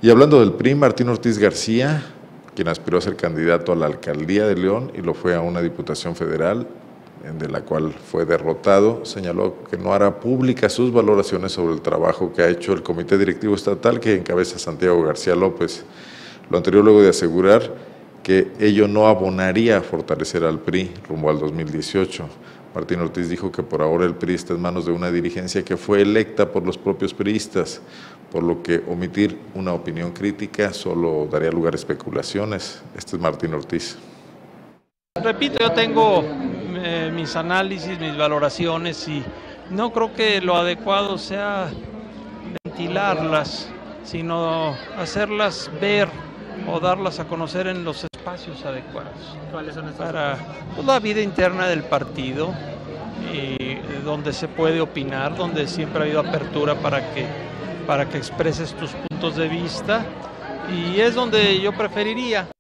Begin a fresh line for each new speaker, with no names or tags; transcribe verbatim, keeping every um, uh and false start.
Y hablando del P R I, Martín Ortiz García, quien aspiró a ser candidato a la alcaldía de León y lo fue a una diputación federal, de la cual fue derrotado, señaló que no hará públicas sus valoraciones sobre el trabajo que ha hecho el Comité Directivo Estatal que encabeza Santiago García López. Lo anterior luego de asegurar que ello no abonaría a fortalecer al P R I rumbo al dos mil dieciocho. Martín Ortiz dijo que por ahora el P R I está en manos de una dirigencia que fue electa por los propios priistas, por lo que omitir una opinión crítica solo daría lugar a especulaciones. Este es Martín Ortiz.
Repito, yo tengo eh, mis análisis, mis valoraciones y no creo que lo adecuado sea ventilarlas, sino hacerlas ver o darlas a conocer en los espacios adecuados.
¿Cuáles son estos?
Para pues, la vida interna del partido, y donde se puede opinar, donde siempre ha habido apertura para que, para que expreses tus puntos de vista, y es donde yo preferiría